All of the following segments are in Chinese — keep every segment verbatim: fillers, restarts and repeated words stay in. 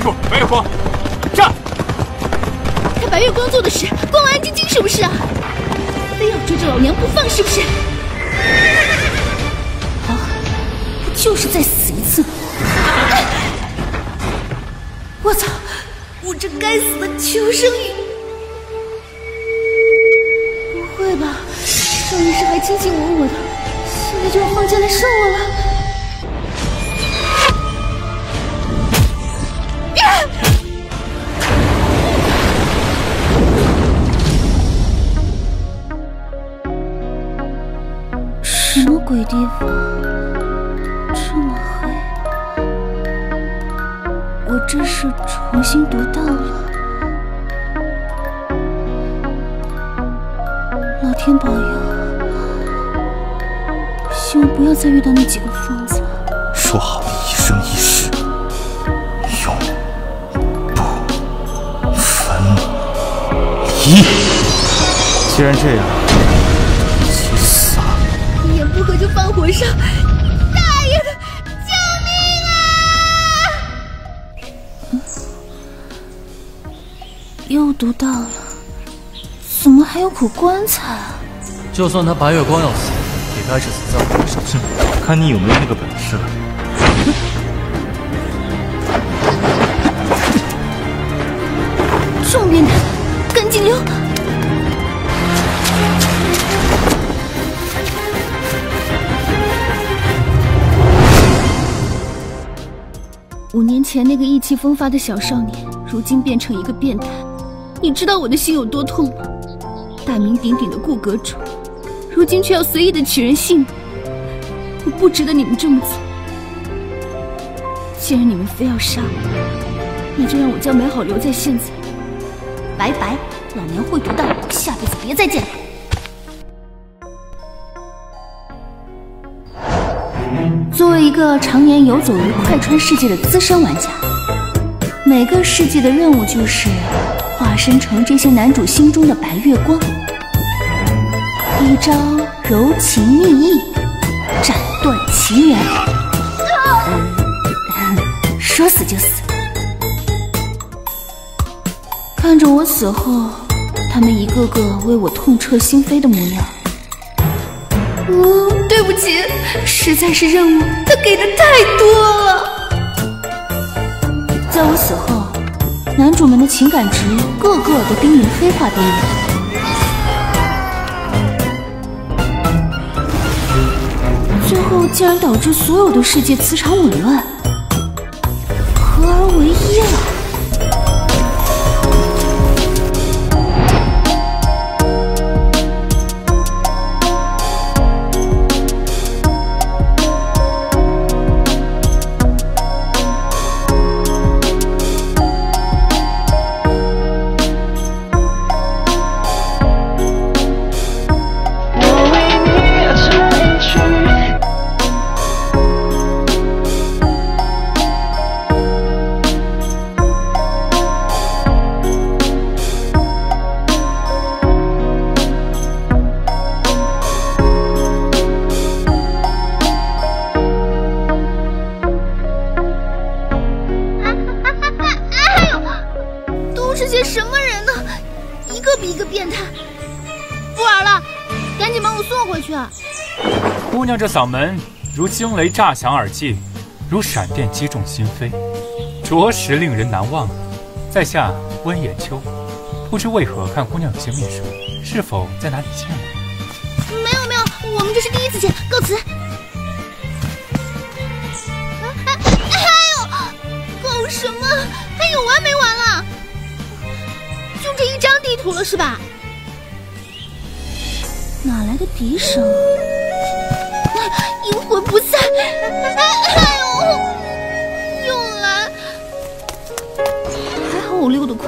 住！白月光，站！ 他白月光做的事，光安晶晶是不是啊？非要追着老娘不放是不是？好，不就是再死一次吗？我操！我这该死的求生欲！不会吧？上一世还卿卿我我的，现在就要放箭来射我了？什么鬼地方？这么黑，我这是重新读到了。老天保佑，希望不要再遇到那几个疯子了。 说好的一生一世，永不分离。既然这样，一起死啊！ 一言不合就放火烧，大爷的，救命啊！又读到了，怎么还有口棺材啊？ 就算他白月光要死，也该是死在我手上。 看你有没有那个本事了。 重变态，赶紧溜！五年前那个意气风发的小少年，如今变成一个变态，你知道我的心有多痛吗？大名鼎鼎的顾阁主，如今却要随意的取人性命，我不值得你们这么做。既然你们非要杀我，那就让我将美好留在现在。拜拜，老娘会读到，下辈子别再见了。作为一个常年游走于快穿世界的资深玩家，每个世界的任务就是化身成这些男主心中的白月光，一招柔情蜜意，斩断其源。嗯，说死就死。看着我死后，他们一个个为我痛彻心扉的模样。哦，对不起，实在是任务他给的太多了。在我死后，男主们的情感值个个都濒临黑化边缘。最后竟然导致所有的世界磁场紊乱，合而为一了。 姑娘这嗓门如惊雷炸响耳际，如闪电击中心扉，着实令人难忘。在下温野秋，不知为何看姑娘有些面熟，是否在哪里见过？ 没有没有，我们这是第一次见，告辞。哎呦，搞什么？还有完没完了？就这一张地图了是吧？哪来的笛声？阴魂不散！哎呦，又来！还好我溜得快，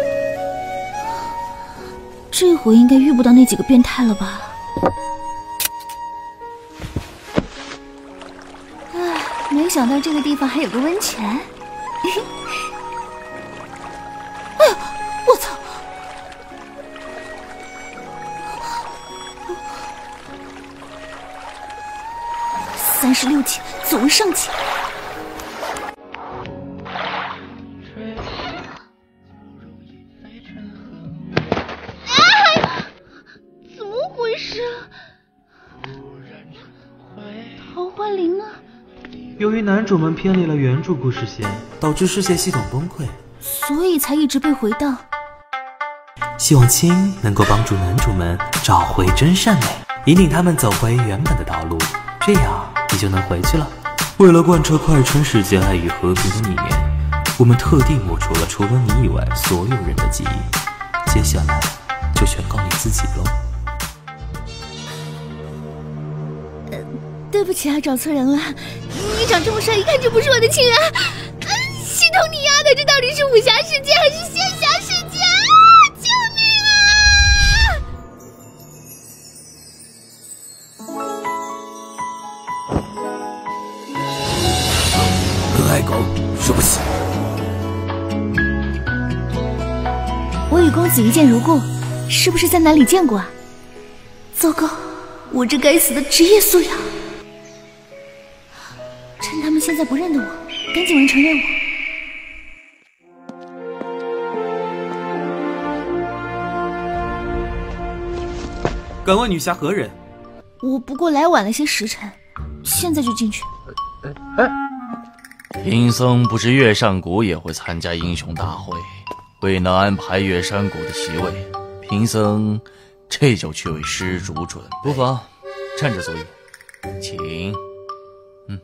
这回应该遇不到那几个变态了吧？哎，没想到这个地方还有个温泉。哎呀，我操！三十六级，总上级。 由于男主们偏离了原著故事线，导致世界系统崩溃， 所以才一直被回荡。 希望青能够帮助男主们找回真善美，引领他们走回原本的道路，这样你就能回去了。为了贯彻快穿世界爱与和平的理念，我们特地抹除了除了你以外所有人的记忆。接下来就全靠你自己喽。 呃，对不起啊，找错人了。你长这么帅，一看就不是我的亲人。啊，系统你丫的，这到底是武侠世界还是仙侠世界啊？救命啊！ 和爱狗说不起。 我与公子一见如故，是不是在哪里见过啊？糟糕，我这该死的职业素养！趁他们现在不认得我，赶紧完成任务。 敢问女侠何人？ 我不过来晚了些时辰，现在就进去。 贫僧不知月上谷也会参加英雄大会，未能安排月山谷的席位，贫僧这就去为施主准备。不妨站着坐议，请。嗯。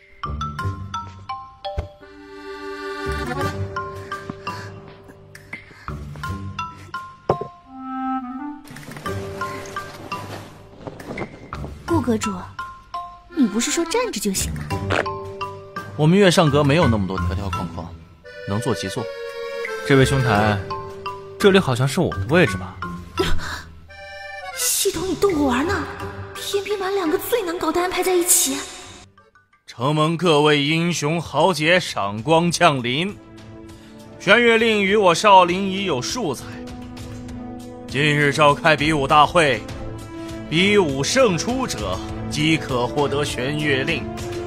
顾阁主，你不是说站着就行吗？ 我们月上阁没有那么多条条框框，能坐即坐。 这位兄台，这里好像是我的位置吧？ 系统你逗我玩呢？偏偏把两个最难搞的安排在一起。 承蒙各位英雄豪杰赏光降临，玄月令与我少林已有数载，今日召开比武大会，比武胜出者即可获得玄月令。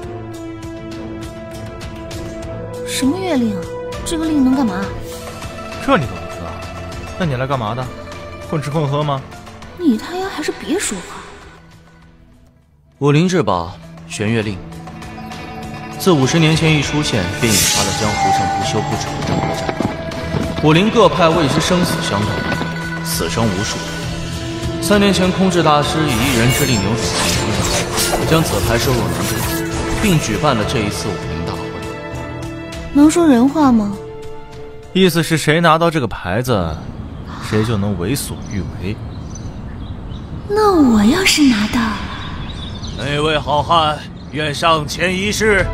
什么月令啊？这个令能干嘛？ 这你都不知道？那你来干嘛的？混吃混喝吗？ 你他丫还是别说话。 武林这把玄月令，自五十年前一出现，便引发了江湖上不休不止的争夺战。武林各派为之生死相斗，死伤无数。三年前，空智大师以一人之力扭转乾坤，将此牌收入囊中，并举办了这一次武林大会。 能说人话吗？ 意思是谁拿到这个牌子，谁就能为所欲为。 那我要是拿到， 哪位好汉愿上前一试？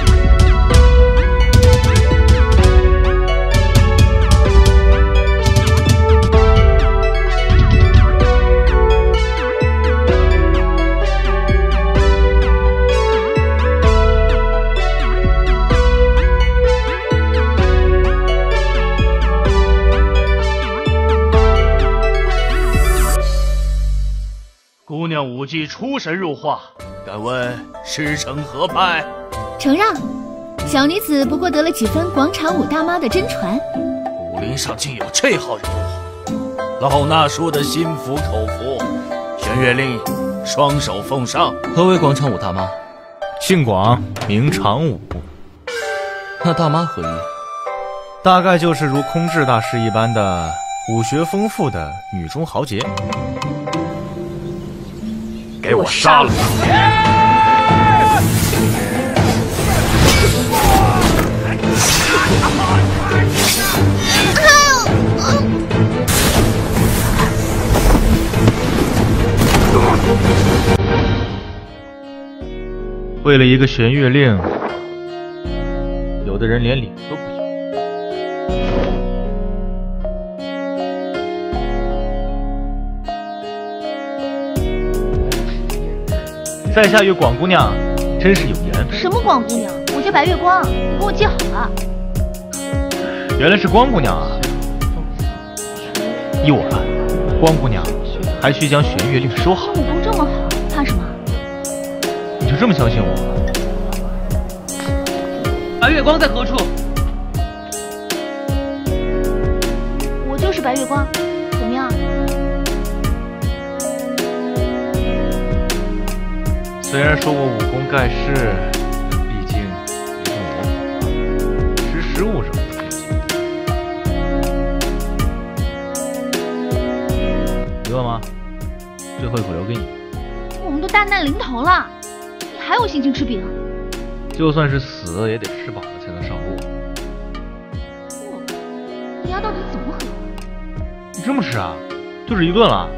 姑娘武技出神入化，敢问师承何派？ 承让，小女子不过得了几分广场舞大妈的真传。 武林上竟有这号人物，老衲说的心服口服。玄月令，双手奉上。何为广场舞大妈？ 姓广，名长武。 那大妈何意？ 大概就是如空智大师一般的武学丰富的女中豪杰。 给我杀了他！ 为了一个玄月令，有的人连脸都不要。在下与广姑娘真是有缘。 什么广姑娘？我叫白月光，你跟我记好了。 原来是光姑娘啊！依我看，光姑娘还需将玄月令收好。 武功这么好，怕什么？ 你就这么相信我？ 白月光在何处？ 我就是白月光，怎么样？ 虽然说我武功盖世，毕竟汇口留给你。 我们都大难临头了，你还有心情吃饼？ 就算是死，也得吃饱了才能上路。 你丫到底怎么喝？ 你这么吃啊？就这一顿了？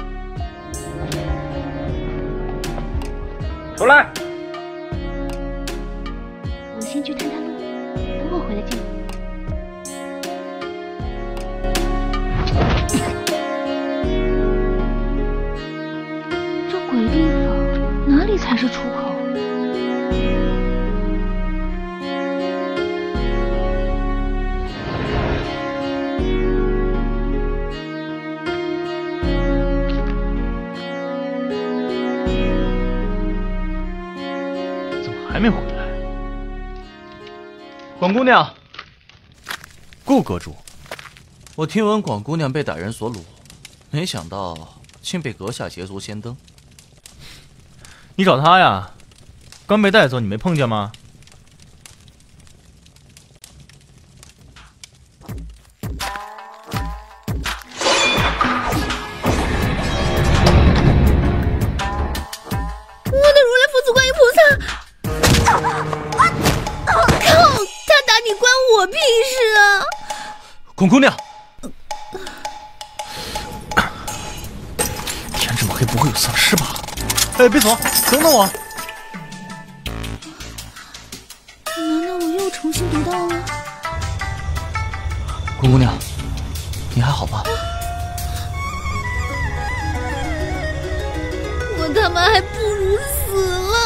出来！ 我先去探探路，等会儿回来见你。这鬼地方哪里才是出口？ 还没回来。广姑娘， 顾阁主，我听闻广姑娘被歹人所掳，没想到竟被阁下捷足先登。 你找她呀？刚被带走，你没碰见吗？ 我屁事啊！ 孔姑娘，天这么黑，不会有丧尸吧？哎，别走，等等我！ 难道我又重新读到了？ 孔姑娘，你还好吧？ 我他妈还不如死了！